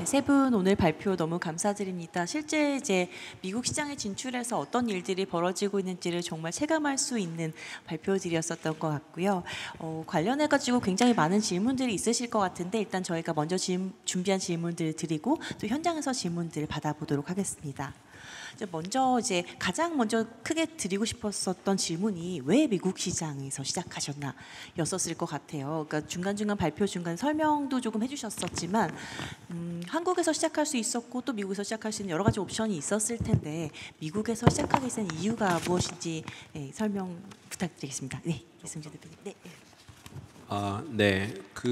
세 분 오늘 발표 너무 감사드립니다. 실제 이제 미국 시장에 진출해서 어떤 일들이 벌어지고 있는지를 정말 체감할 수 있는 발표들이었었던 것 같고요. 관련해 가지고 굉장히 많은 질문들이 있으실 것 같은데 일단 저희가 먼저 준비한 질문들 드리고 또 현장에서 질문들을 받아보도록 하겠습니다. 먼저 이제 가장 먼저 크게 드리고 싶었었던 질문이 왜 미국 시장에서 시작하셨나였었을 것 같아요. 그러니까 중간중간 발표 중간 설명도 조금 해주셨었지만 한국에서 시작할 수 있었고 또 미국에서 시작할 수 있는 여러 가지 옵션이 있었을 텐데 미국에서 시작하게 된 이유가 무엇인지 설명 부탁드리겠습니다. 네, 이승재 대표님. 네. 네.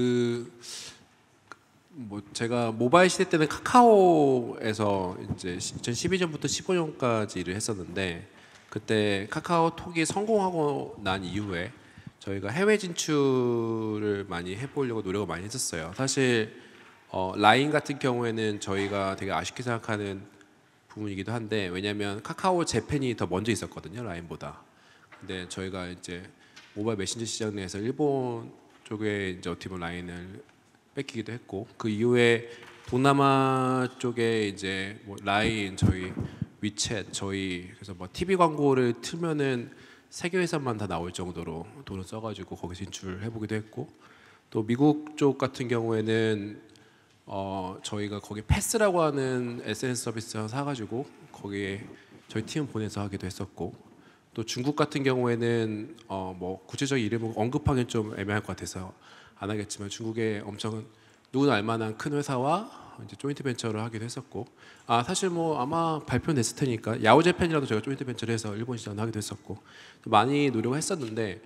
제가 모바일 시대 때는 카카오에서 이제 2012년부터 15년까지 일을 했었는데 그때 카카오톡이 성공하고 난 이후에 저희가 해외 진출을 많이 해보려고 노력을 많이 했었어요. 사실 라인 같은 경우에는 저희가 되게 아쉽게 생각하는 부분이기도 한데 왜냐하면 카카오 재팬이 더 먼저 있었거든요, 라인보다. 근데 저희가 이제 모바일 메신저 시장 내에서 일본 쪽에 이제 어떻게 보면 라인을 뺏기기도 했고 그 이후에 동남아 쪽에 이제 뭐 라인, 저희 위챗, 저희 그래서 뭐 TV 광고를 틀면은 세계 회사만 다 나올 정도로 돈을 써가지고 거기 진출해 보기도 했고 또 미국 쪽 같은 경우에는 저희가 거기 패스라고 하는 SNS 서비스 사가지고 거기에 저희 팀 보내서 하기도 했었고 또 중국 같은 경우에는 뭐 구체적인 이름을 언급하기는 좀 애매할 것 같아서 안 하겠지만 중국에 엄청 누구나 알만한 큰 회사와 이제 조인트 벤처를 하기도 했었고 사실 뭐 아마 발표됐을 테니까 야오재팬이라도 제가 조인트 벤처를 해서 일본 시장을 하기도 했었고 많이 노력을 했었는데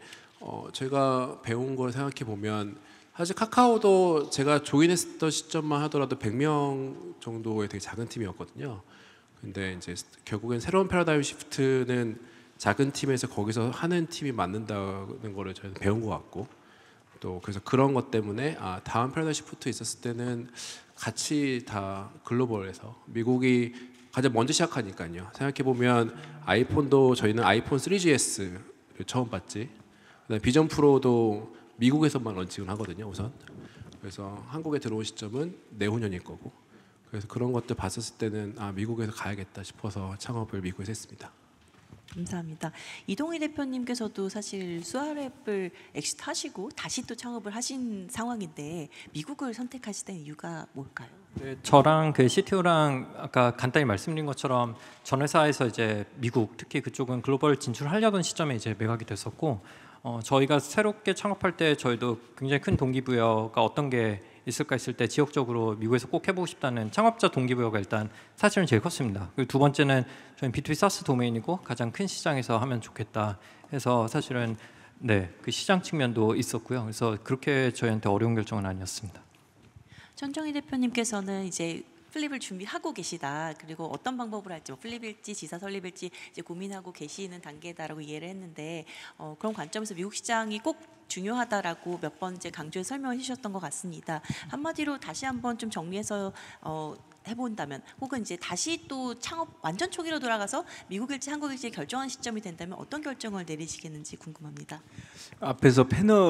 제가 배운 걸 생각해 보면 사실 카카오도 제가 조인했던 시점만 하더라도 100명 정도의 되게 작은 팀이었거든요. 근데 이제 결국엔 새로운 패러다임 시프트는 작은 팀에서 거기서 하는 팀이 맞는다는 거를 저는 배운 것 같고 또 그래서 그런 것 때문에 다음 패러다임 시프트 있었을 때는 같이 다 글로벌에서 미국이 가장 먼저 시작하니까요. 생각해 보면 아이폰도 저희는 아이폰 3GS를 처음 봤지. 그다음에 비전 프로도 미국에서만 런칭을 하거든요, 우선. 그래서 한국에 들어온 시점은 내후년일 거고. 그래서 그런 것들 봤었을 때는 미국에서 가야겠다 싶어서 창업을 미국에서 했습니다. 감사합니다. 이동희 대표님께서도 사실 수아랩을 엑시트하시고 다시 또 창업을 하신 상황인데 미국을 선택하시던 이유가 뭘까요? 네, 저랑 그 CTO랑 아까 간단히 말씀드린 것처럼 전 회사에서 이제 미국 특히 그쪽은 글로벌 진출하려던 시점에 이제 매각이 됐었고 저희가 새롭게 창업할 때 저희도 굉장히 큰 동기부여가 어떤 게 있을까 했을 때 지역적으로 미국에서 꼭 해보고 싶다는 창업자 동기부여가 일단 사실은 제일 컸습니다. 그리고 두 번째는 저희는 B2B 사스 도메인이고 가장 큰 시장에서 하면 좋겠다 해서 사실은 그 시장 측면도 있었고요. 그래서 그렇게 저희한테 어려운 결정은 아니었습니다. 천정희 대표님께서는 이제 플립을 준비하고 계시다. 그리고 어떤 방법을 할지 플립일지 지사 설립일지 이제 고민하고 계시는 단계다라고 이해를 했는데 그런 관점에서 미국 시장이 꼭 중요하다라고 몇 번째 강조해 설명해 주셨던 것 같습니다. 한마디로 다시 한번 좀 정리해서 해본다면 혹은 이제 다시 또 창업 완전 초기로 돌아가서 미국일지 한국일지 결정한 시점이 된다면 어떤 결정을 내리시겠는지 궁금합니다. 앞에서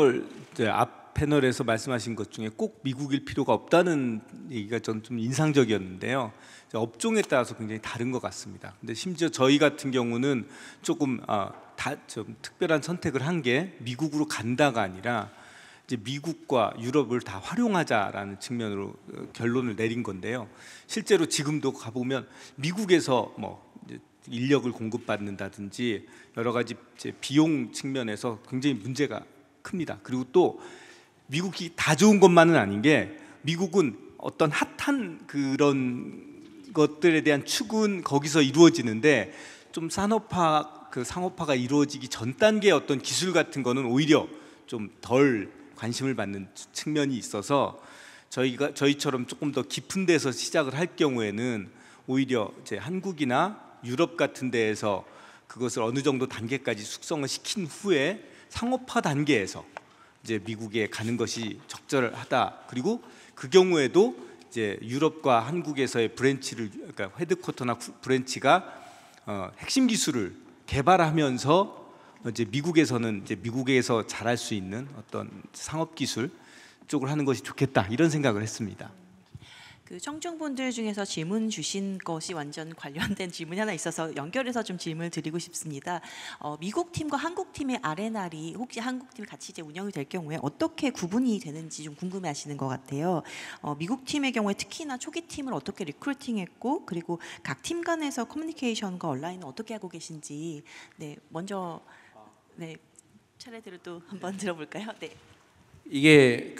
앞 패널에서 말씀하신 것 중에 꼭 미국일 필요가 없다는 얘기가 저는 좀 인상적이었는데요. 업종에 따라서 굉장히 다른 것 같습니다. 근데 심지어 저희 같은 경우는 조금 좀 특별한 선택을 한 게 미국으로 간다가 아니라 이제 미국과 유럽을 다 활용하자라는 측면으로 결론을 내린 건데요. 실제로 지금도 가보면 미국에서 뭐 인력을 공급받는다든지 여러 가지 이제 비용 측면에서 굉장히 문제가 큽니다. 그리고 또 미국이 다 좋은 것만은 아닌 게 미국은 어떤 핫한 그런 것들에 대한 추구는 거기서 이루어지는데 좀 상업화가 이루어지기 전 단계의 어떤 기술 같은 거는 오히려 좀 덜 관심을 받는 측면이 있어서 저희처럼 조금 더 깊은 데서 시작을 할 경우에는 오히려 이제 한국이나 유럽 같은 데에서 그것을 어느 정도 단계까지 숙성을 시킨 후에 상업화 단계에서 이제 미국에 가는 것이 적절하다. 그리고 그 경우에도 이제 유럽과 한국에서의 그러니까 헤드쿼터나 브랜치가 핵심 기술을 개발하면서 이제 미국에서는 이제 미국에서 잘할 수 있는 어떤 상업 기술 쪽을 하는 것이 좋겠다 이런 생각을 했습니다. 그 청중분들 중에서 질문 주신 것이 완전 관련된 질문이 하나 있어서 연결해서 좀 질문을 드리고 싶습니다. 미국 팀과 한국 팀의 아레나리 혹시 한국 팀이 같이 이제 운영이 될 경우에 어떻게 구분이 되는지 좀 궁금해하시는 것 같아요. 미국 팀의 경우에 특히나 초기 팀을 어떻게 리크루팅했고 그리고 각 팀 간에서 커뮤니케이션과 온라인은 어떻게 하고 계신지 네 먼저 네 차례대로 또 한번 들어볼까요? 네. 이게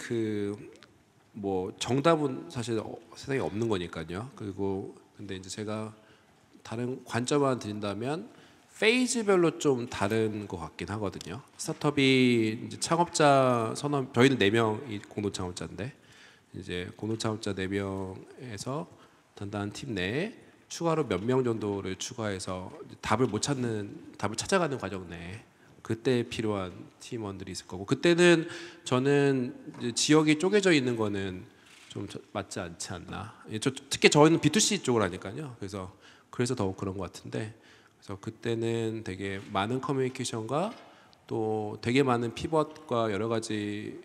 뭐 정답은 사실 세상에 없는 거니까요. 그리고 근데 이제 제가 다른 관점만 드린다면 페이즈별로 좀 다른 것 같긴 하거든요. 스타트업이 이제 창업자 선언 저희는 4명이 공동 창업자인데 이제 공동 창업자 4명에서 단단한 팀 내에 추가로 몇 명 정도를 추가해서 답을 찾아가는 과정 내에 그때 필요한 팀원들이 있을 거고 그때는 저는 이제 지역이 쪼개져 있는 거는 좀 맞지 않지 않나. 특히 저희는 B2C 쪽을 하니까요. 그래서 더욱 그런 것 같은데 그래서 그때는 되게 많은 커뮤니케이션과 또 되게 많은 피벗과 여러 가지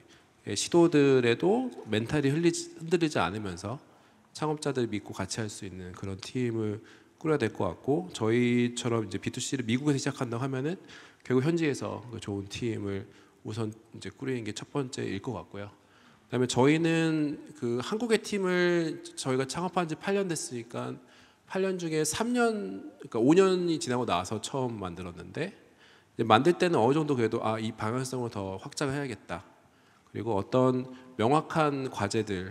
시도들에도 멘탈이 흔들리지 않으면서 창업자들 믿고 같이 할 수 있는 그런 팀을 꾸려야 될 것 같고 저희처럼 이제 B2C를 미국에서 시작한다고 하면은 결국 현지에서 그 좋은 팀을 우선 이제 꾸리는 게 첫 번째일 것 같고요. 그다음에 저희는 그 한국의 팀을 저희가 창업한 지 8년 됐으니까 8년 중에 3년 그러니까 5년이 지나고 나서 처음 만들었는데 이제 만들 때는 어느 정도 그래도 이 방향성을 더 확장해야겠다. 그리고 어떤 명확한 과제들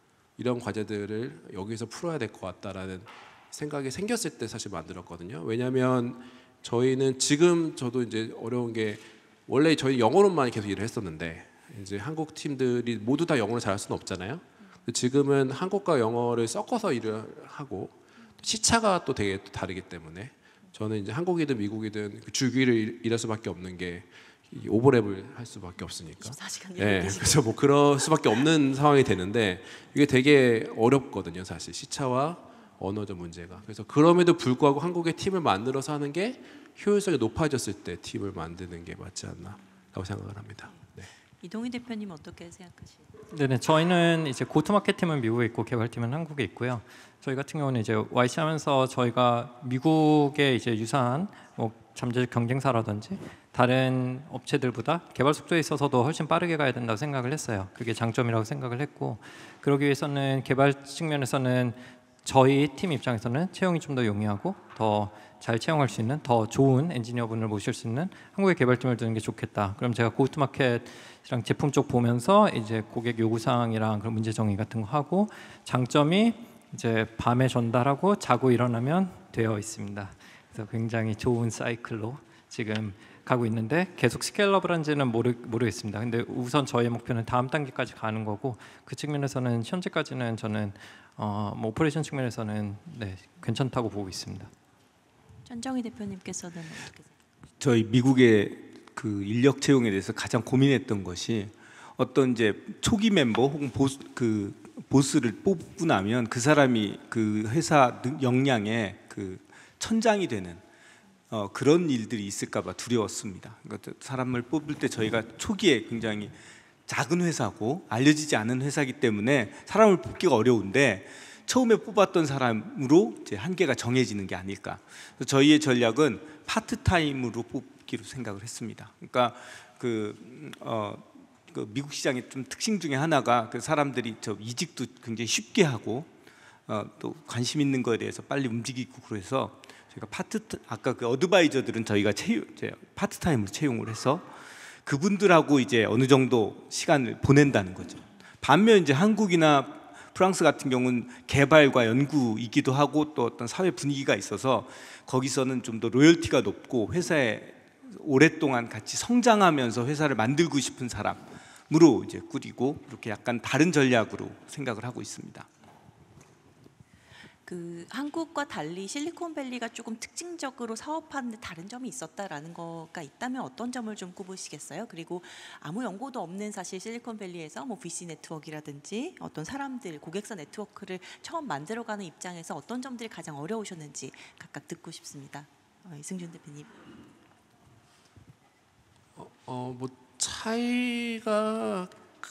이런 과제들을 여기서 풀어야 될 것 같다라는 생각이 생겼을 때 사실 만들었거든요. 왜냐하면 저희는 지금 저도 이제 어려운 게 원래 저희 영어로만 계속 일을 했었는데 이제 한국 팀들이 모두 다 영어를 잘할 수는 없잖아요. 지금은 한국과 영어를 섞어서 일을 하고 시차가 또 되게 다르기 때문에 저는 이제 한국이든 미국이든 주기를 일할 수밖에 없는 게 오버랩을 할 수밖에 없으니까. 24시간 네, 그래서 뭐 그럴 수밖에 없는 상황이 되는데 이게 되게 어렵거든요, 사실 시차와 언어적 문제가. 그래서 그럼에도 불구하고 한국의 팀을 만들어서 하는 게 효율성이 높아졌을 때 팀을 만드는 게 맞지 않나라고 생각을 합니다. 네. 이동희 대표님 어떻게 생각하시나요? 네네, 저희는 이제 고투마켓 팀은 미국에 있고 개발팀은 한국에 있고요. 저희 같은 경우는 이제 YC 하면서 저희가 미국의 이제 유사한 뭐 잠재적 경쟁사라든지 다른 업체들보다 개발 속도에 있어서도 훨씬 빠르게 가야 된다고 생각을 했어요. 그게 장점이라고 생각을 했고 그러기 위해서는 개발 측면에서는 저희 팀 입장에서는 채용이 좀 더 용이하고 더 잘 채용할 수 있는 더 좋은 엔지니어분을 모실 수 있는 한국의 개발팀을 두는 게 좋겠다. 그럼 제가 고투마켓이랑 제품 쪽 보면서 이제 고객 요구사항이랑 그런 문제 정의 같은 거 하고 장점이 이제 밤에 전달하고 자고 일어나면 되어 있습니다. 그래서 굉장히 좋은 사이클로 지금 가고 있는데 계속 스케일러블한지는 모르겠습니다. 근데 우선 저희 목표는 다음 단계까지 가는 거고 그 측면에서는 현재까지는 저는 뭐 오퍼레이션 측면에서는 네, 괜찮다고 보고 있습니다. 전정희 대표님께서는 어떻게 생각하세요? 저희 미국의 그 인력 채용에 대해서 가장 고민했던 것이 어떤 이제 초기 멤버 혹은 보스를 뽑고 나면 그 사람이 그 회사 역량의 그 천장이 되는 그런 일들이 있을까봐 두려웠습니다. 그러니까 사람을 뽑을 때 저희가 초기에 굉장히 작은 회사고 알려지지 않은 회사이기 때문에 사람을 뽑기가 어려운데 처음에 뽑았던 사람으로 이제 한계가 정해지는 게 아닐까. 그래서 저희의 전략은 파트타임으로 뽑기로 생각을 했습니다. 그러니까 그 미국 시장의 좀 특징 중에 하나가 그 사람들이 이직도 굉장히 쉽게 하고 또 관심 있는 거에 대해서 빨리 움직이고 그래서 저희가 아까 그 어드바이저들은 저희가 파트타임으로 채용을 해서 그분들하고 이제 어느 정도 시간을 보낸다는 거죠. 반면 이제 한국이나 프랑스 같은 경우는 개발과 연구이기도 하고 또 어떤 사회 분위기가 있어서 거기서는 좀 더 로열티가 높고 회사에 오랫동안 같이 성장하면서 회사를 만들고 싶은 사람으로 이제 꾸리고 이렇게 약간 다른 전략으로 생각을 하고 있습니다. 그 한국과 달리 실리콘밸리가 조금 특징적으로 사업하는데 다른 점이 있었다라는 거가 있다면 어떤 점을 좀 꼽으시겠어요? 그리고 아무 연고도 없는 사실 실리콘밸리에서 뭐 VC 네트워크라든지 어떤 사람들 고객사 네트워크를 처음 만들어가는 입장에서 어떤 점들이 가장 어려우셨는지 각각 듣고 싶습니다. 이승준 대표님. 뭐 차이가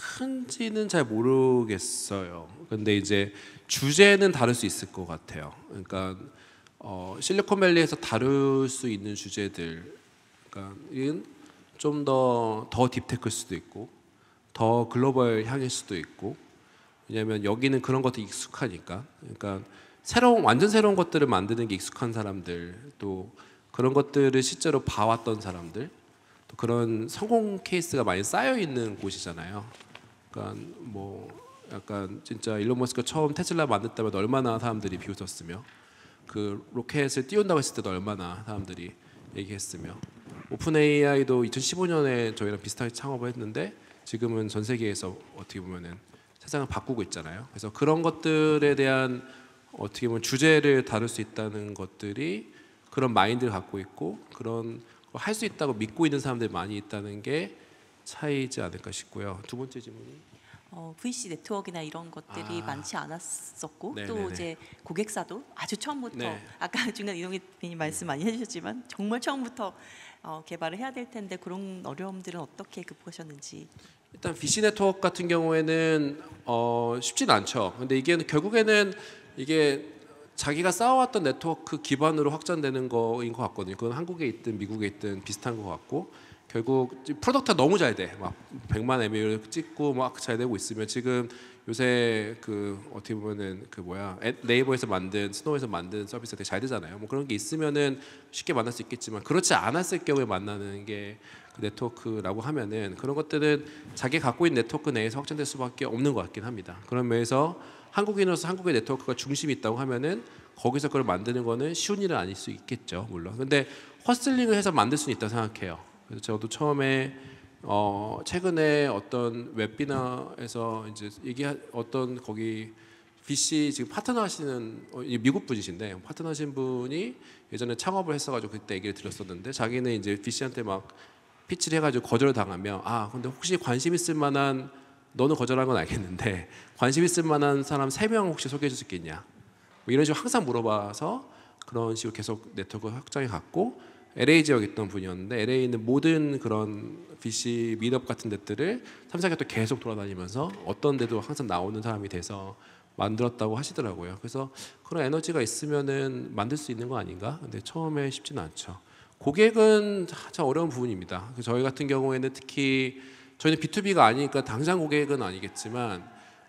큰지는 잘 모르겠어요. 근데 이제 주제는 다를 수 있을 것 같아요. 그러니까 실리콘밸리에서 다룰 수 있는 주제들, 그러니까 좀 더 딥테크일 수도 있고, 더 글로벌 향일 수도 있고, 왜냐하면 여기는 그런 것도 익숙하니까. 그러니까 완전 새로운 것들을 만드는 게 익숙한 사람들, 또 그런 것들을 실제로 봐왔던 사람들, 또 그런 성공 케이스가 많이 쌓여 있는 곳이잖아요. 그러니까 뭐 약간 진짜 일론 머스크가 처음 테슬라 만들 때마다 얼마나 사람들이 비웃었으며, 그 로켓을 띄운다고 했을 때도 얼마나 사람들이 얘기했으며, 오픈 AI도 2015년에 저희랑 비슷하게 창업을 했는데 지금은 전 세계에서 어떻게 보면은 세상을 바꾸고 있잖아요. 그래서 그런 것들에 대한 어떻게 보면 주제를 다룰 수 있다는 것들이 그런 마인드를 갖고 있고 그런 걸 할 수 있다고 믿고 있는 사람들이 많이 있다는 게 차이지 않을까 싶고요. 두 번째 질문이 VC 네트워크나 이런 것들이 많지 않았었고, 또 네네네. 이제 고객사도 아주 처음부터 네. 아까 중간 이동희 대표님 말씀 많이 해주셨지만 정말 처음부터 개발을 해야 될 텐데 그런 어려움들은 어떻게 극복하셨는지. 일단 VC 네트워크 같은 경우에는 쉽지는 않죠. 근데 이게 결국에는 이게 자기가 쌓아왔던 네트워크 기반으로 확장되는 거인 것 같거든요. 그건 한국에 있든 미국에 있든 비슷한 것 같고, 결국 프로덕트가 너무 잘 돼. 막 100만 MA를 찍고 막 잘 되고 있으면, 지금 요새 그 어떻게 보면은 그 네이버에서 만든 스노우에서 만든 서비스가 되게 잘 되잖아요. 뭐 그런 게 있으면은 쉽게 만날 수 있겠지만, 그렇지 않았을 경우에 만나는 게 그 네트워크라고 하면은, 그런 것들은 자기가 갖고 있는 네트워크 내에서 확장될 수밖에 없는 것 같긴 합니다. 그런 면에서 한국인으로서 한국의 네트워크가 중심이 있다고 하면은 거기서 그걸 만드는 거는 쉬운 일은 아닐 수 있겠죠, 물론. 근데 허슬링을 해서 만들 수는 있다고 생각해요. 그래서 저도 처음에 최근에 어떤 웨비나에서 이제 어떤 거기 VC 지금 파트너 하시는 미국 분이신데, 파트너 하신 분이 예전에 창업을 했어가지고 그때 얘기를 들었었는데, 자기는 이제 VC한테 막 피치를 해가지고 거절을 당하면, 근데 혹시 관심 있을 만한, 너는 거절한 건 알겠는데 관심 있을 만한 사람 3명 혹시 소개해 줄 수 있겠냐, 뭐 이런 식으로 항상 물어봐서 그런 식으로 계속 네트워크 확장해 갔고, LA 지역에 있던 분이었는데 LA에 있는 모든 그런 VC 미트업 같은 데들을 3, 4개월 또 계속 돌아다니면서 어떤 데도 항상 나오는 사람이 돼서 만들었다고 하시더라고요. 그래서 그런 에너지가 있으면은 만들 수 있는 거 아닌가? 근데 처음에 쉽지는 않죠. 고객은 참 어려운 부분입니다. 저희 같은 경우에는 특히 저희는 B2B가 아니니까 당장 고객은 아니겠지만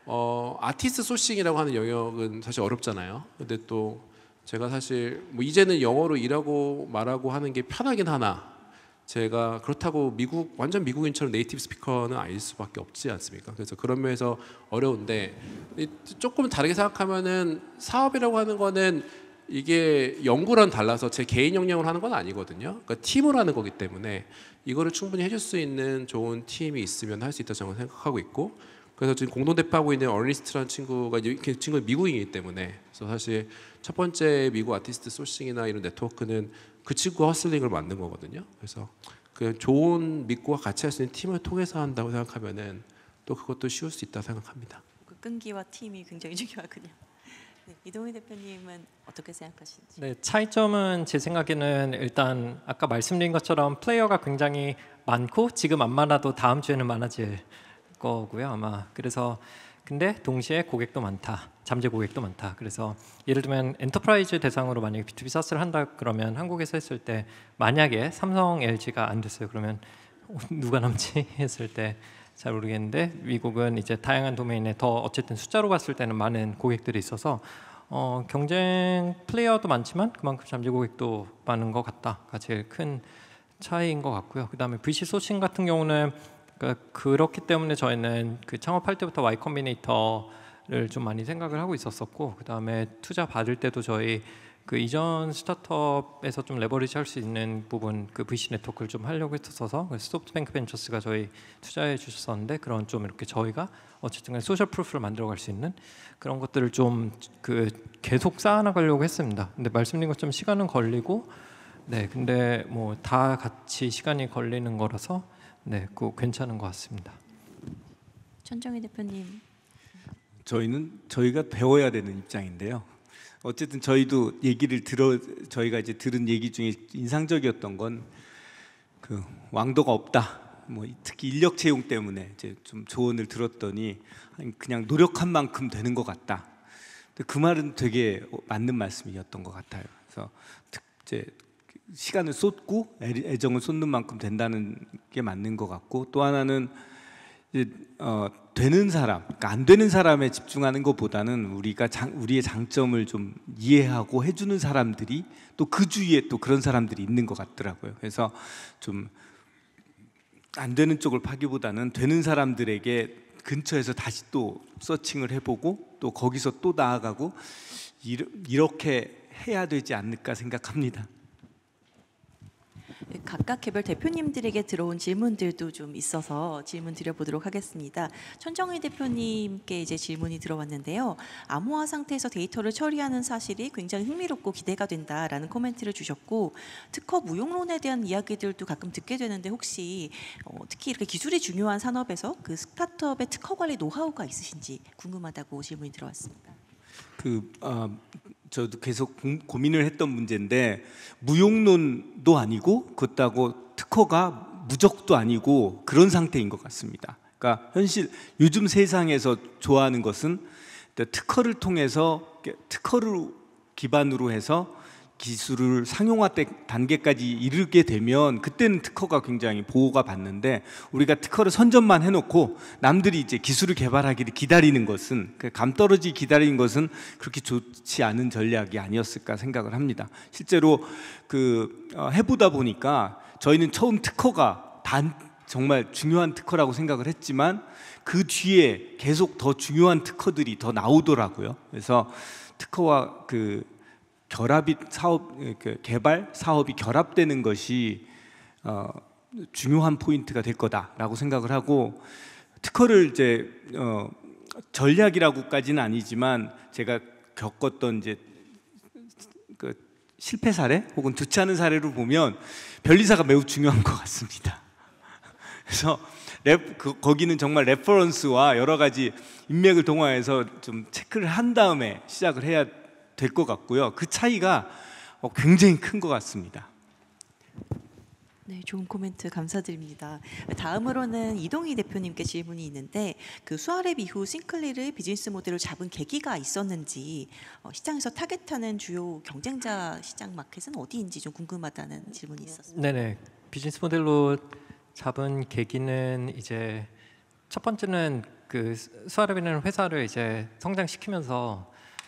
아티스트 소싱이라고 하는 영역은 사실 어렵잖아요. 근데 또 제가 사실 뭐 이제는 영어로 일하고 말하고 하는 게 편하긴 하나, 제가 그렇다고 완전 미국인처럼 네이티브 스피커는 아닐 수밖에 없지 않습니까? 그래서 그런 면에서 어려운데, 조금 다르게 생각하면은 사업이라고 하는 거는 이게 연구랑 달라서 제 개인 역량으로 하는 건 아니거든요. 그러니까 팀으로 하는 거기 때문에 이거를 충분히 해줄 수 있는 좋은 팀이 있으면 할 수 있다고 저는 생각하고 있고, 그래서 지금 공동 대표하고 있는 어니스트라는 친구가, 그 친구는 미국인이기 때문에, 그래서 사실 첫 번째 미국 아티스트 소싱이나 이런 네트워크는 그 친구가 허슬링을 만든 거거든요. 그래서 그 좋은 믿고 같이 할 수 있는 팀을 통해서 한다고 생각하면은 또 그것도 쉬울 수 있다고 생각합니다. 그 끈기와 팀이 굉장히 중요하군요. 네, 이동희 대표님은 어떻게 생각하시는지? 네, 차이점은 제 생각에는 일단 아까 말씀드린 것처럼 플레이어가 굉장히 많고 지금 안 많아도 다음 주에는 많아질 거고요, 아마. 그래서 근데 동시에 고객도 많다, 잠재 고객도 많다. 그래서 예를 들면 엔터프라이즈 대상으로 만약에 B2B 사스를 한다 그러면, 한국에서 했을 때 만약에 삼성, LG가 안 됐어요. 그러면 누가 남지 했을 때 잘 모르겠는데, 미국은 이제 다양한 도메인에 더 어쨌든 숫자로 봤을 때는 많은 고객들이 있어서 경쟁 플레이어도 많지만 그만큼 잠재 고객도 많은 것 같다가 제일 큰 차이인 것 같고요. 그다음에 VC 소싱 같은 경우는 그렇기 때문에 저희는 그 창업할 때부터 Y 컴비네이터를 좀 많이 생각을 하고 있었었고, 그다음에 투자 받을 때도 저희 그 이전 스타트업에서 좀 레버리지 할 수 있는 부분, 그 VC 네트워크를 좀 하려고 했었어서 소프트뱅크 벤처스가 저희 투자해 주셨었는데, 그런 좀 이렇게 저희가 어쨌든 소셜 프루프를 만들어 갈 수 있는 그런 것들을 좀 그 계속 쌓아나가려고 했습니다. 근데 말씀드린 것처럼 시간은 걸리고, 네, 근데 뭐 다 같이 시간이 걸리는 거라서 네, 그거 괜찮은 것 같습니다. 천정희 대표님. 저희가 배워야 되는 입장인데요. 어쨌든 저희도 저희가 이제 들은 얘기 중에 인상적이었던 건 그 왕도가 없다. 뭐 특히 인력 채용 때문에 이제 좀 조언을 들었더니 그냥 노력한 만큼 되는 것 같다. 근데 그 말은 되게 맞는 말씀이었던 것 같아요. 그래서 이제 시간을 쏟고 애정을 쏟는 만큼 된다는 게 맞는 것 같고, 또 하나는 이제 되는 사람, 그러니까 안 되는 사람에 집중하는 것보다는 우리의 장점을 좀 이해하고 해주는 사람들이 또 그 주위에 또 그런 사람들이 있는 것 같더라고요. 그래서 좀 안 되는 쪽을 파기보다는 되는 사람들에게 근처에서 다시 또 서칭을 해보고 또 거기서 또 나아가고 이렇게 해야 되지 않을까 생각합니다. 각각 개별 대표님들에게 들어온 질문들도 좀 있어서 질문 드려보도록 하겠습니다. 천정희 대표님께 이제 질문이 들어왔는데요. 암호화 상태에서 데이터를 처리하는 사실이 굉장히 흥미롭고 기대가 된다라는 코멘트를 주셨고, 특허 무용론에 대한 이야기들도 가끔 듣게 되는데 혹시 특히 이렇게 기술이 중요한 산업에서 그 스타트업의 특허 관리 노하우가 있으신지 궁금하다고 질문이 들어왔습니다. 저도 계속 고민을 했던 문제인데, 무용론도 아니고 그렇다고 특허가 무적도 아니고 그런 상태인 것 같습니다. 그러니까 현실 요즘 세상에서 좋아하는 것은 특허를 통해서, 특허를 기반으로 해서 기술을 상용화 단계까지 이르게 되면 그때는 특허가 굉장히 보호가 받는데, 우리가 특허를 선점만 해놓고 남들이 이제 기술을 개발하기를 기다리는 것은, 감 떨어지기 기다리는 것은 그렇게 좋지 않은 전략이 아니었을까 생각을 합니다. 실제로 해보다 보니까 저희는 처음 특허가 정말 중요한 특허라고 생각을 했지만 그 뒤에 계속 더 중요한 특허들이 더 나오더라고요. 그래서 특허와 결합이 개발 사업이 결합되는 것이 중요한 포인트가 될 거다라고 생각을 하고, 특허를 이제 전략이라고까지는 아니지만 제가 겪었던 이제 실패 사례 혹은 좋지 않은 사례로 보면 변리사가 매우 중요한 것 같습니다. 그래서 거기는 정말 레퍼런스와 여러 가지 인맥을 동원해서 좀 체크를 한 다음에 시작을 해야 될 것 같고요. 그 차이가 굉장히 큰 것 같습니다. 네, 좋은 코멘트 감사드립니다. 다음으로는 이동희 대표님께 질문이 있는데, 수아랩 이후 싱클리를 비즈니스 모델로 잡은 계기가 있었는지, 시장에서 타겟하는 주요 경쟁자 시장 마켓은 어디인지 좀 궁금하다는 질문이 있었습니다. 네네, 비즈니스 모델로 잡은 계기는 이제 첫 번째는 수아랩이라는 회사를 이제 성장시키면서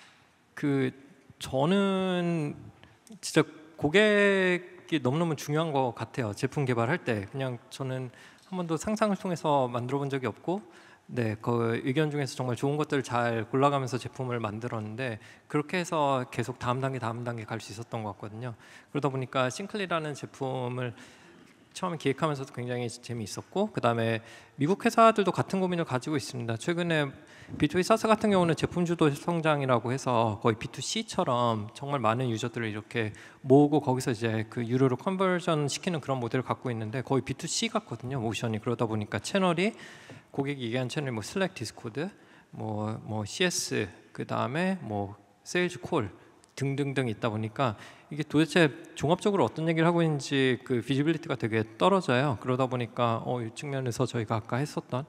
저는 진짜 고객이 너무너무 중요한 것 같아요. 제품 개발할 때 그냥 저는 한 번도 상상을 통해서 만들어 본 적이 없고, 그 의견 중에서 정말 좋은 것들을 잘 골라가면서 제품을 만들었는데, 그렇게 해서 계속 다음 단계 갈 수 있었던 것 같거든요. 그러다 보니까 싱클리라는 제품을 처음에 기획하면서도 굉장히 재미있었고, 그 다음에 미국 회사들도 같은 고민을 가지고 있습니다. 최근에 B2B 사스 같은 경우는 제품 주도 성장이라고 해서 거의 B2C처럼 정말 많은 유저들을 이렇게 모으고 거기서 이제 유료로 컨버전 시키는 그런 모델을 갖고 있는데, 거의 B2C 같거든요, 모션이. 그러다 보니까 채널이 고객이 얘기한 채널 슬랙, 디스코드, CS, 그 다음에 세일즈 콜 등등등 있다 보니까 이게 도대체 종합적으로 어떤 얘기를 하고 있는지 비지빌리티가 되게 떨어져요. 그러다 보니까 이 측면에서 저희가 아까 했었던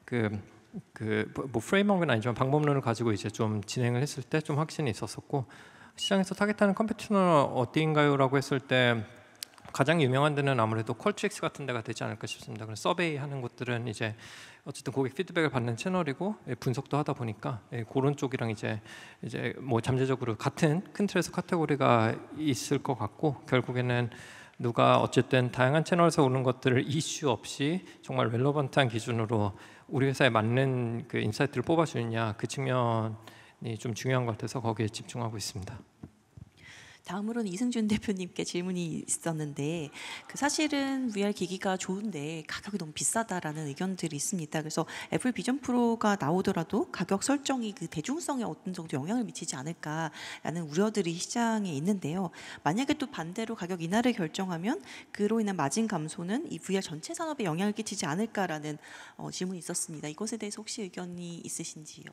프레임워크는 아니지만 방법론을 가지고 이제 좀 진행을 했을 때 좀 확신이 있었었고, 시장에서 타겟하는 컴퓨터는 어디인가요라고 했을 때 가장 유명한 데는 아무래도 퀄트릭스 같은 데가 되지 않을까 싶습니다. 그래서 서베이 하는 곳들은 이제 어쨌든 고객 피드백을 받는 채널이고 분석도 하다 보니까 그런 쪽이랑 이제 잠재적으로 같은 큰 틀에서 카테고리가 있을 것 같고, 결국에는 누가 어쨌든 다양한 채널에서 오는 것들을 이슈 없이 정말 relevant한 기준으로 우리 회사에 맞는 인사이트를 뽑아주느냐, 그 측면이 좀 중요한 것 같아서 거기에 집중하고 있습니다. 다음으로는 이승준 대표님께 질문이 있었는데, 사실은 VR 기기가 좋은데 가격이 너무 비싸다라는 의견들이 있습니다. 그래서 애플 비전 프로가 나오더라도 가격 설정이 대중성에 어떤 정도 영향을 미치지 않을까라는 우려들이 시장에 있는데요. 만약에 또 반대로 가격 인하를 결정하면 그로 인한 마진 감소는 이 VR 전체 산업에 영향을 끼치지 않을까라는 질문이 있었습니다. 이것에 대해서 혹시 의견이 있으신지요?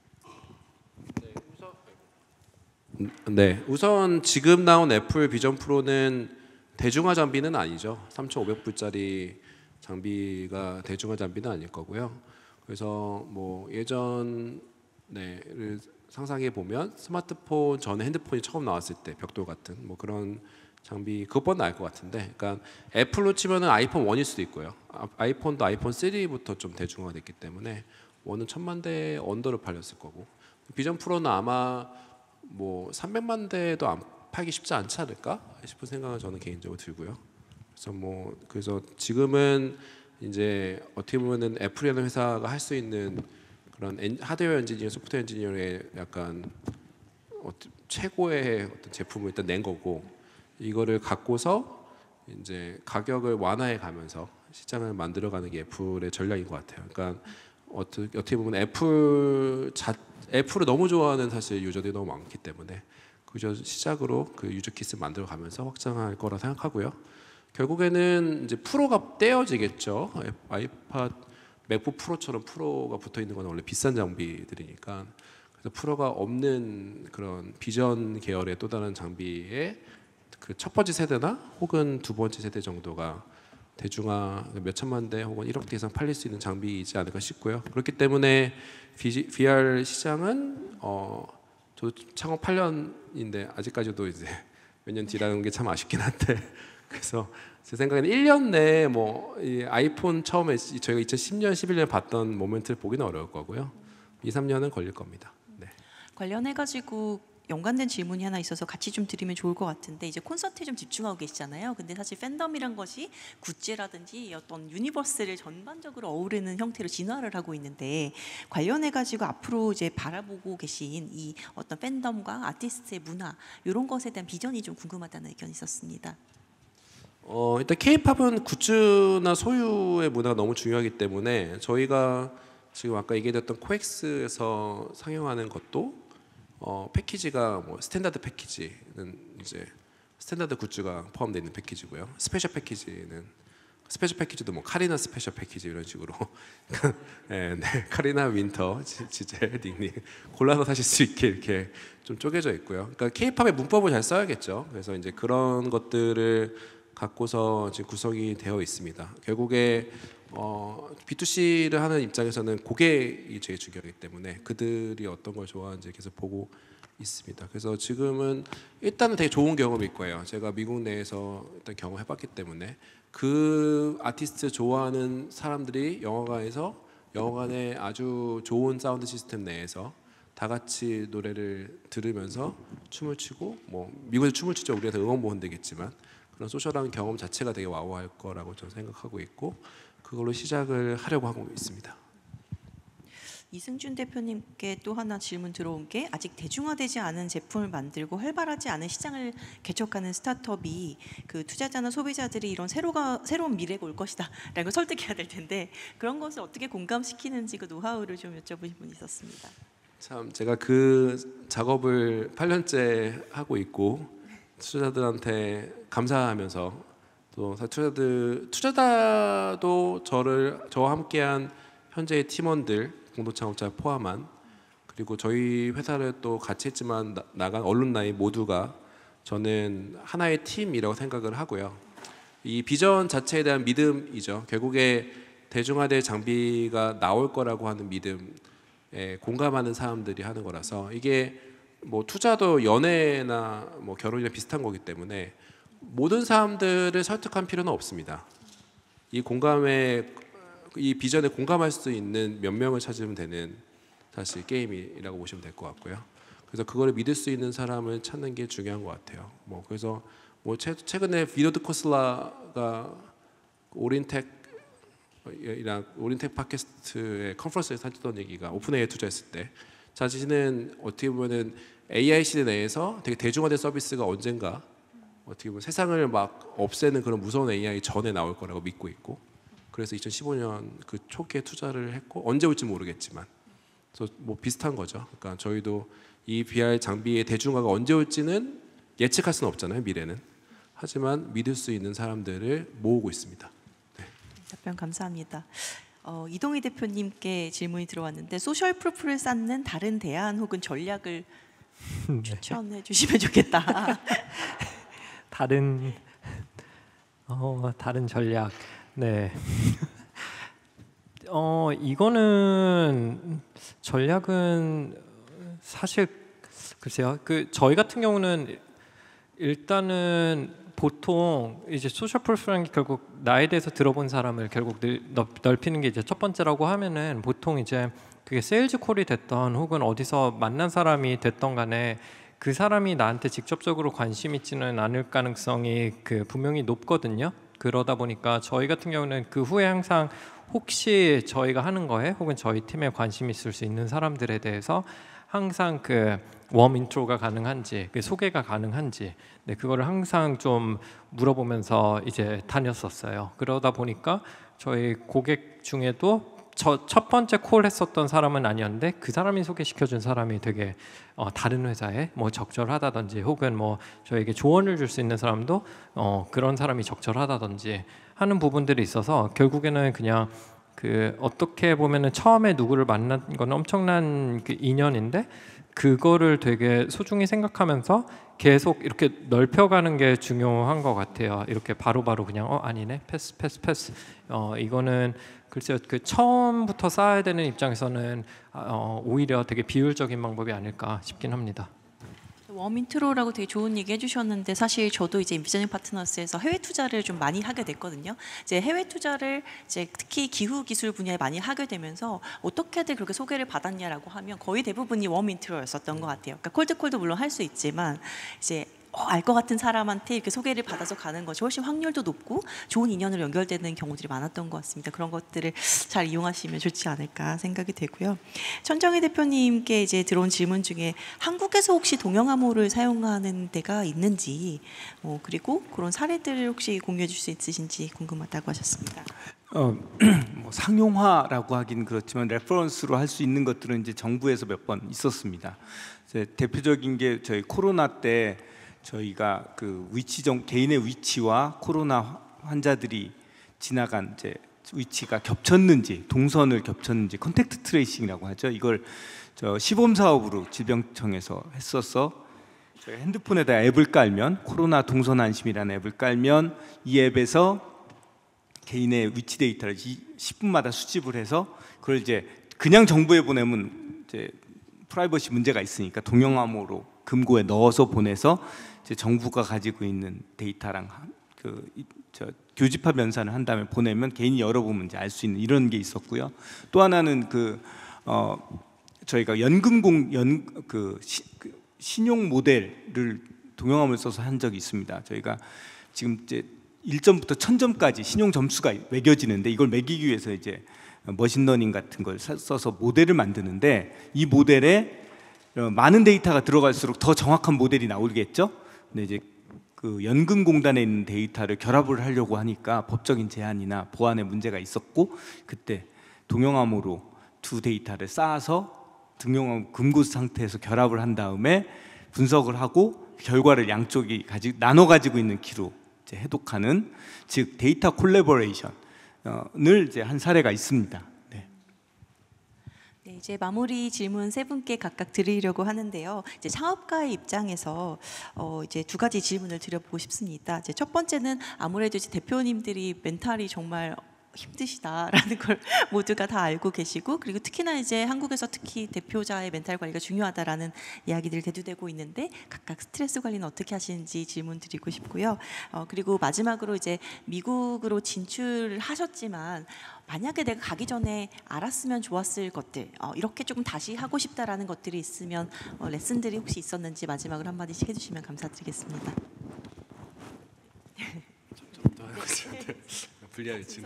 네, 우선 지금 나온 애플 비전 프로는 대중화 장비는 아니죠. 3,500불짜리 장비가 대중화 장비는 아닐 거고요. 그래서 뭐 예전을 상상해 보면 스마트폰 전에 핸드폰이 처음 나왔을 때 벽돌 같은 뭐 그런 장비 그것보다 나을 것 같은데, 그러니까 애플로 치면은 아이폰 1일 수도 있고요. 아이폰도 아이폰 3부터 좀 대중화됐기 때문에 1은 1000만 대 언더로 팔렸을 거고, 비전 프로는 아마 뭐 300만 대도 안 팔기 쉽지 않지 않을까 싶은 생각은 저는 개인적으로 들고요. 그래서 지금은 이제 어떻게 보면은 애플이라는 회사가 할 수 있는 그런 하드웨어 엔지니어, 소프트웨어 엔지니어의 약간 최고의 어떤 제품을 일단 낸 거고, 이거를 갖고서 이제 가격을 완화해 가면서 시장을 만들어가는 게 애플의 전략인 것 같아요. 그러니까 어떻게 보면 애플을 너무 좋아하는 사실 유저들이 너무 많기 때문에 그 시작으로 그 유저 키스를 만들어가면서 확장할 거라 생각하고요. 결국에는 이제 프로가 떼어지겠죠. 아이팟, 맥북 프로처럼 프로가 붙어 있는 건 원래 비싼 장비들이니까, 그래서 프로가 없는 그런 비전 계열의 또 다른 장비의 그 첫 번째 세대나 혹은 두 번째 세대 정도가 대중화 몇 천만 대 혹은 1억 대 이상 팔릴 수 있는 장비이지 않을까 싶고요. 그렇기 때문에 VR 시장은 저도 창업 8년인데 아직까지도 이제 몇 년 뒤라는 게 참 아쉽긴 한데, 그래서 제 생각에는 1년 내에 뭐 이 아이폰 처음에 저희가 2010년, 11년에 봤던 모멘트를 보기는 어려울 거고요. 2, 3년은 걸릴 겁니다. 네. 관련해가지고 연관된 질문이 하나 있어서 같이 좀 드리면 좋을 것 같은데, 이제 콘서트에 좀 집중하고 계시잖아요. 근데 사실 팬덤이란 것이 굿즈라든지 어떤 유니버스를 전반적으로 어우르는 형태로 진화를 하고 있는데, 관련해가지고 앞으로 이제 바라보고 계신 이 어떤 팬덤과 아티스트의 문화 이런 것에 대한 비전이 좀 궁금하다는 의견이 있었습니다. 일단 K-팝은 굿즈나 소유의 문화가 너무 중요하기 때문에 저희가 지금 아까 얘기했던 코엑스에서 상영하는 것도 패키지가 뭐 스탠다드 패키지는 이제 스탠다드 굿즈가 포함되어 있는 패키지고요. 스페셜 패키지도 뭐 카리나 스페셜 패키지 이런 식으로 네, 카리나 윈터 지젤 닉닉 골라서 사실 수 있게 이렇게 좀 쪼개져 있고요. 그러니까 K-팝의 문법을 잘 써야겠죠. 그래서 이제 그런 것들을 갖고서 지금 구성이 되어 있습니다. 결국에 B2C를 하는 입장에서는 고객이 제일 중요하기 때문에 그들이 어떤 걸 좋아하는지 계속 보고 있습니다. 그래서 지금은 일단은 되게 좋은 경험일 거예요. 제가 미국 내에서 일단 경험해봤기 때문에 그 아티스트 좋아하는 사람들이 영화관의 아주 좋은 사운드 시스템 내에서 다 같이 노래를 들으면서 춤을 추고, 뭐 미국에서 춤을 추죠. 우리가 응원 보면 되겠지만 그런 소셜한 경험 자체가 되게 와우할 거라고 저는 생각하고 있고, 그걸로 시작을 하려고 하고 있습니다. 이승준 대표님께 또 하나 질문 들어온 게, 아직 대중화되지 않은 제품을 만들고 활발하지 않은 시장을 개척하는 스타트업이 그 투자자나 소비자들이 이런 새로운 미래가 올 것이다라는 걸 설득해야 될 텐데, 그런 것을 어떻게 공감시키는지 그 노하우를 좀 여쭤보신 분이 있었습니다. 참 제가 그 작업을 8년째 하고 있고 투자자들한테 감사하면서, 또 투자자도 저와 함께한 현재의 팀원들, 공동 창업자 포함한, 그리고 저희 회사를 또 같이 했지만 나간 언론나이 모두가 저는 하나의 팀이라고 생각을 하고요. 이 비전 자체에 대한 믿음이죠. 결국에 대중화될 장비가 나올 거라고 하는 믿음에 공감하는 사람들이 하는 거라서, 이게 뭐 투자도 연애나 뭐 결혼이랑 비슷한 거기 때문에 모든 사람들을 설득할 필요는 없습니다. 이 비전에 공감할 수 있는 몇 명을 찾으면 되는 사실 게임이라고 보시면 될 것 같고요. 그래서 그거를 믿을 수 있는 사람을 찾는 게 중요한 것 같아요. 뭐 그래서 뭐 최근에 비노드 코슬라가 오린텍 팟캐스트의 컨퍼런스에서 하셨던 얘기가, 오픈AI에 투자했을 때 자신은 어떻게 보면은 AI 시대 내에서 되게 대중화된 서비스가 언젠가 어떻게 보면 세상을 막 없애는 그런 무서운 AI 전에 나올 거라고 믿고 있고, 그래서 2015년 그 초기에 투자를 했고, 언제 올지 모르겠지만 그래서 뭐 비슷한 거죠. 그러니까 저희도 이 VR 장비의 대중화가 언제 올지는 예측할 수는 없잖아요, 미래는. 하지만 믿을 수 있는 사람들을 모으고 있습니다. 네. 답변 감사합니다. 이동희 대표님께 질문이 들어왔는데, 소셜 프루프를 쌓는 다른 대안 혹은 전략을 추천해 주시면 좋겠다. 다른 전략. 네. 이거는 전략은 사실 글쎄요. 저희 같은 경우는 일단은 보통 이제 소셜 프로필이라는 게 결국 나에 대해서 들어본 사람을 결국 넓히는 게 이제 첫 번째라고 하면은 보통 이제 그게 세일즈 콜이 됐던 혹은 어디서 만난 사람이 됐던 간에 그 사람이 나한테 직접적으로 관심 있지는 않을 가능성이 분명히 높거든요. 그러다 보니까 저희 같은 경우는 그 후에 항상 혹시 저희가 하는 거에 혹은 저희 팀에 관심 있을 수 있는 사람들에 대해서 항상 웜 인트로가 가능한지 소개가 가능한지 그거를 항상 좀 물어보면서 이제 다녔었어요. 그러다 보니까 저희 고객 중에도 첫 번째 콜 했었던 사람은 아니었는데 그 사람이 소개시켜준 사람이 되게 다른 회사에 뭐 적절하다든지 혹은 뭐 저에게 조언을 줄 수 있는 사람도 그런 사람이 적절하다든지 하는 부분들이 있어서 결국에는 그냥 어떻게 보면은 처음에 누구를 만난 건 엄청난 인연인데 그거를 되게 소중히 생각하면서 계속 이렇게 넓혀가는 게 중요한 것 같아요. 이렇게 바로바로 그냥 아니네 패스 이거는 글쎄요 처음부터 쌓아야 되는 입장에서는 오히려 되게 비효율적인 방법이 아닐까 싶긴 합니다. 웜 인트로라고 되게 좋은 얘기 해주셨는데 사실 저도 이제 인비저닝 파트너스에서 해외 투자를 좀 많이 하게 됐거든요. 이제 해외 투자를 이제 특히 기후 기술 분야에 많이 하게 되면서 어떻게들 그렇게 소개를 받았냐라고 하면 거의 대부분이 웜 인트로였었던 것 같아요. 그러니까 콜드콜도 물론 할 수 있지만 이제 알 것 같은 사람한테 이렇게 소개를 받아서 가는 것이 훨씬 확률도 높고 좋은 인연으로 연결되는 경우들이 많았던 것 같습니다. 그런 것들을 잘 이용하시면 좋지 않을까 생각이 되고요. 천정희 대표님께 이제 들어온 질문 중에 한국에서 혹시 동영암호를 사용하는 데가 있는지 그리고 그런 사례들을 혹시 공유해 줄 수 있으신지 궁금하다고 하셨습니다. 뭐 상용화라고 하긴 그렇지만 레퍼런스로 할 수 있는 것들은 이제 정부에서 몇 번 있었습니다. 이제 대표적인 게 저희 코로나 때 저희가 개인의 위치와 코로나 환자들이 지나간 이제 위치가 겹쳤는지 동선을 겹쳤는지 컨택트 트레이싱이라고 하죠. 이걸 시범 사업으로 질병청에서 했었어. 저희 핸드폰에다 앱을 깔면 코로나 동선 안심이라는 앱을 깔면 이 앱에서 개인의 위치 데이터를 10분마다 수집을 해서 그걸 이제 그냥 정부에 보내면 이제 프라이버시 문제가 있으니까 동영암호로 금고에 넣어서 보내서 이제 정부가 가지고 있는 데이터랑 교집합 연산을 한 다음에 보내면 개인이 열어보면 이제 알 수 있는 이런 게 있었고요. 또 하나는 저희가 신용 모델을 동영암을 써서 한 적이 있습니다. 저희가 지금 이제 1점부터 1000점까지 신용 점수가 매겨지는데 이걸 매기기 위해서 이제 머신러닝 같은 걸 써서 모델을 만드는데 이 모델에 많은 데이터가 들어갈수록 더 정확한 모델이 나오겠죠. 근데 이제 연금공단에 있는 데이터를 결합을 하려고 하니까 법적인 제한이나 보안에 문제가 있었고 그때 동영암호로 두 데이터를 쌓아서 동영암 금고 상태에서 결합을 한 다음에 분석을 하고 결과를 양쪽이 나눠 가지고 있는 키로 이제 해독하는 즉 데이터 콜래버레이션을 이제 한 사례가 있습니다. 네, 이제 마무리 질문 세 분께 각각 드리려고 하는데요. 이제 창업가의 입장에서 이제 두 가지 질문을 드려보고 싶습니다. 이제 첫 번째는 아무래도 이제 대표님들이 멘탈이 정말 힘드시다라는 걸 모두가 다 알고 계시고 그리고 특히나 이제 한국에서 특히 대표자의 멘탈 관리가 중요하다라는 이야기들 대두되고 있는데 각각 스트레스 관리는 어떻게 하시는지 질문 드리고 싶고요. 그리고 마지막으로 이제 미국으로 진출하셨지만 만약에 내가 가기 전에 알았으면 좋았을 것들 이렇게 조금 다시 하고 싶다라는 것들이 있으면 레슨들이 혹시 있었는지 마지막으로 한마디씩 해주시면 감사드리겠습니다. 불리하겠지.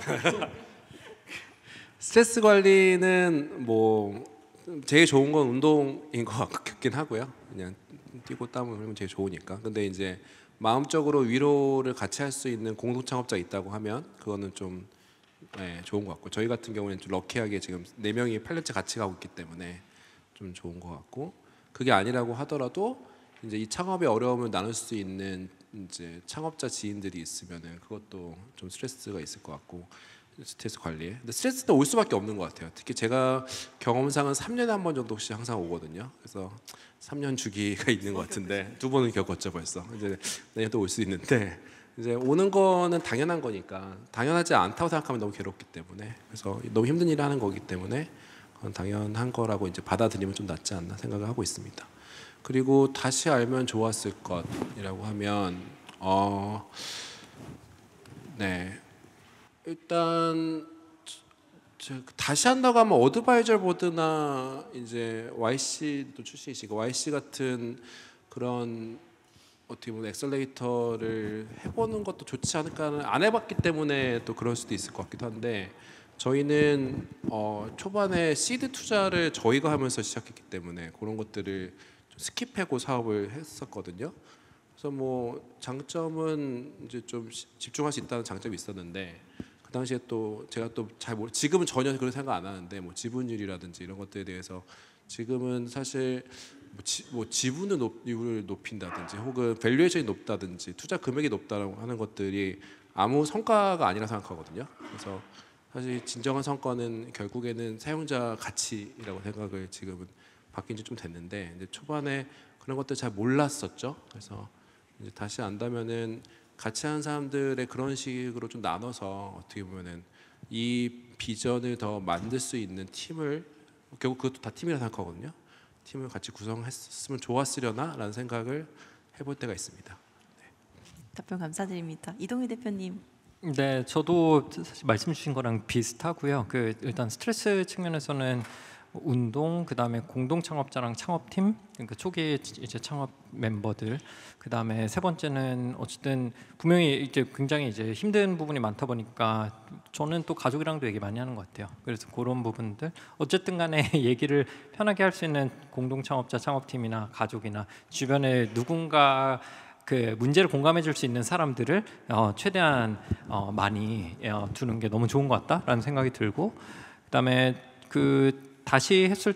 스트레스 관리는 뭐 제일 좋은 건 운동인 것 같긴 하고요. 그냥 뛰고 땀을 흘리면 제일 좋으니까. 근데 이제 마음적으로 위로를 같이 할 수 있는 공동 창업자 있다고 하면 그거는 좀 좋은 것 같고 저희 같은 경우는 좀 럭키하게 지금 4명이 8년째 같이 가고 있기 때문에 좀 좋은 것 같고 그게 아니라고 하더라도 이제 이 창업의 어려움을 나눌 수 있는 이제 창업자 지인들이 있으면은 그것도 좀 스트레스가 있을 것 같고 스트레스 관리에. 근데 스트레스는 올 수밖에 없는 것 같아요. 특히 제가 경험상은 3년에 한 번 정도씩 항상 오거든요. 그래서 3년 주기가 있는 것 같은데 2번은 겪었죠 벌써. 이제 내년 또 올 수 있는데 이제 오는 거는 당연한 거니까 당연하지 않다고 생각하면 너무 괴롭기 때문에 그래서 너무 힘든 일을 하는 거기 때문에 그건 당연한 거라고 이제 받아들이면 좀 낫지 않나 생각을 하고 있습니다. 그리고 다시 알면 좋았을 것이라고 하면 네 일단 다시 한다고 하면 어드바이저 보드나 이제 YC도 출신이시고 YC 같은 그런 어떻게 보면 엑셀레이터를 해보는 것도 좋지 않을까는 안 해봤기 때문에 또 그럴 수도 있을 것 같기도 한데 저희는 초반에 시드 투자를 저희가 하면서 시작했기 때문에 그런 것들을 좀 스킵하고 사업을 했었거든요. 그래서 뭐 장점은 이제 좀 집중할 수 있다는 장점이 있었는데 그 당시에 또 제가 또 잘 지금은 전혀 그런 생각 안 하는데 뭐 지분율이라든지 이런 것들에 대해서 지금은 사실 뭐 지분을 높인다든지 혹은 밸류에이션이 높다든지 투자 금액이 높다라고 하는 것들이 아무 성과가 아니라 생각하거든요. 그래서 사실 진정한 성과는 결국에는 사용자 가치라고 생각을 지금은 바뀐 지 좀 됐는데 이제 초반에 그런 것들 잘 몰랐었죠. 그래서 이제 다시 안다면은 같이 하는 사람들의 그런 식으로 좀 나눠서 어떻게 보면은 이 비전을 더 만들 수 있는 팀을 결국 그것도 다 팀이라 생각하거든요. 팀을 같이 구성했으면 좋았으려나라는 생각을 해볼 때가 있습니다. 네. 답변 감사드립니다. 이동희 대표님. 네, 저도 사실 말씀 주신 거랑 비슷하고요. 일단 스트레스 측면에서는 운동, 그다음에 공동 창업자랑 창업팀, 그러니까 초기 이제 창업 멤버들, 그다음에 세 번째는 어쨌든 분명히 이제 굉장히 이제 힘든 부분이 많다 보니까 저는 또 가족이랑도 얘기 많이 하는 것 같아요. 그래서 그런 부분들 어쨌든 간에 얘기를 편하게 할 수 있는 공동 창업자 창업팀이나 가족이나 주변에 누군가 그 문제를 공감해 줄 수 있는 사람들을 최대한 많이 두는 게 너무 좋은 것 같다라는 생각이 들고, 그다음에 다시 했을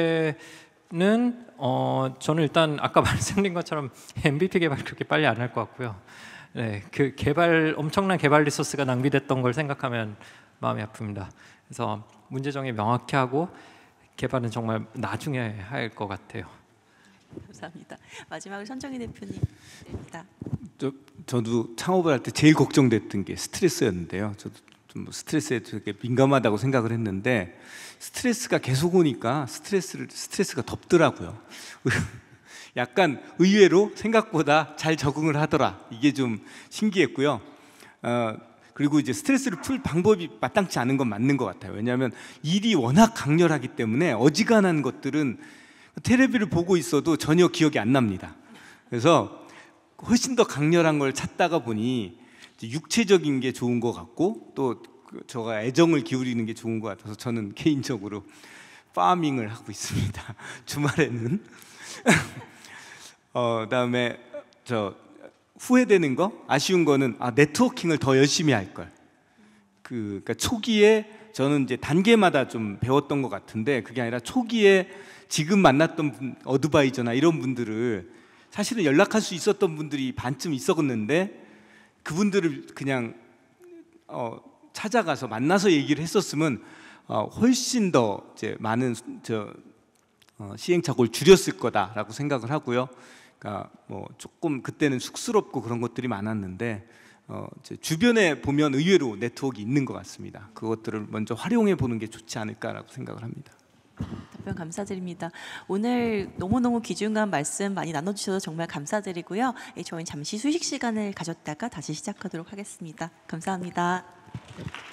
때는 저는 일단 아까 말씀드린 것처럼 MVP 개발 그렇게 빨리 안 할 것 같고요. 네, 그 엄청난 개발 리소스가 낭비됐던 걸 생각하면 마음이 아픕니다. 그래서 문제 정의 명확히 하고 개발은 정말 나중에 할 것 같아요. 감사합니다. 마지막으로 손정희 대표님입니다. 저도 창업을 할 때 제일 걱정됐던 게 스트레스였는데요. 저도 좀 스트레스에 되게 민감하다고 생각을 했는데 스트레스가 계속 오니까 스트레스가 덥더라고요. 약간 의외로 생각보다 잘 적응을 하더라. 이게 좀 신기했고요. 그리고 이제 스트레스를 풀 방법이 마땅치 않은 건 맞는 것 같아요. 왜냐하면 일이 워낙 강렬하기 때문에 어지간한 것들은 텔레비를 보고 있어도 전혀 기억이 안 납니다. 그래서 훨씬 더 강렬한 걸 찾다가 보니 육체적인 게 좋은 것 같고 또 제가 애정을 기울이는 게 좋은 것 같아서 저는 개인적으로 파밍을 하고 있습니다. 주말에는. 그다음에 후회되는 거, 아쉬운 거는 네트워킹을 더 열심히 할 걸. 그러니까 초기에 저는 이제 단계마다 좀 배웠던 것 같은데 그게 아니라 초기에 지금 만났던 어드바이저나 이런 분들을 사실은 연락할 수 있었던 분들이 반쯤 있었는데 그분들을 그냥 찾아가서 만나서 얘기를 했었으면 훨씬 더 이제 많은 시행착오를 줄였을 거다라고 생각을 하고요. 그러니까 뭐 조금 그때는 쑥스럽고 그런 것들이 많았는데 주변에 보면 의외로 네트워크가 있는 것 같습니다. 그것들을 먼저 활용해 보는 게 좋지 않을까라고 생각을 합니다. 답변 감사드립니다. 오늘 너무너무 귀중한 말씀 많이 나눠주셔서 정말 감사드리고요. 저희는 잠시 휴식 시간을 가졌다가 다시 시작하도록 하겠습니다. 감사합니다.